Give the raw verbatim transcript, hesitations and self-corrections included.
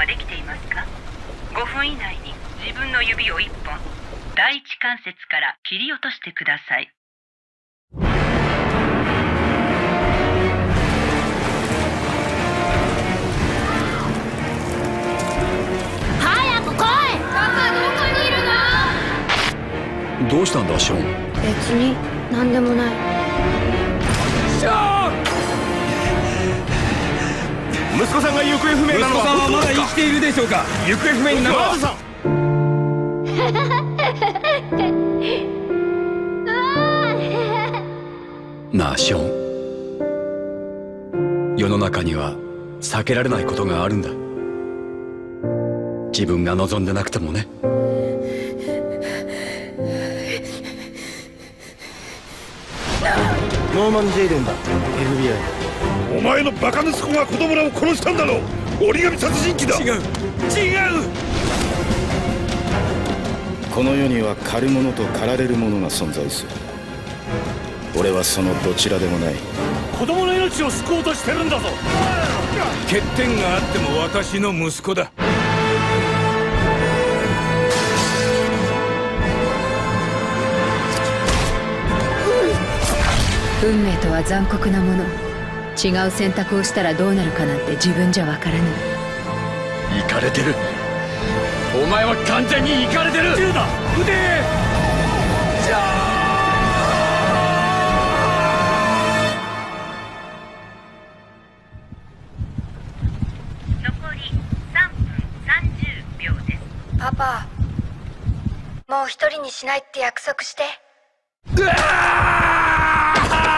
はできていますか？ごふん以内に自分の指をいっぽん第一関節から切り落としてください。 早く来い。パパどこにいるの？ どうしたんだショーン。 別に何でもない。 ショーン！息子さんが行方不明なのは本当ですか？息子さんはまだ生きているでしょうか？行方不明になるのはなあショーン、世の中には避けられないことがあるんだ。自分が望んでなくてもね。 ノーマン・ジェイデンだ。 エフビーアイ。 お前のバカ息子が子供らを殺したんだろう。折り紙殺人鬼だ。違う違う。 この世には狩る者と狩られる者が存在する。俺はそのどちらでもない。 子供の命を救おうとしてるんだぞ。 欠点があっても私の息子だ。 運命とは残酷なもの。違う選択をしたらどうなるかなんて自分じゃわからない。 イカれてる。お前は完全にイカれてる。銃だ、撃て。じゃあ残りさんぷんさんじゅうびょうです。 パパ、もう一人にしないって約束して。 うわー！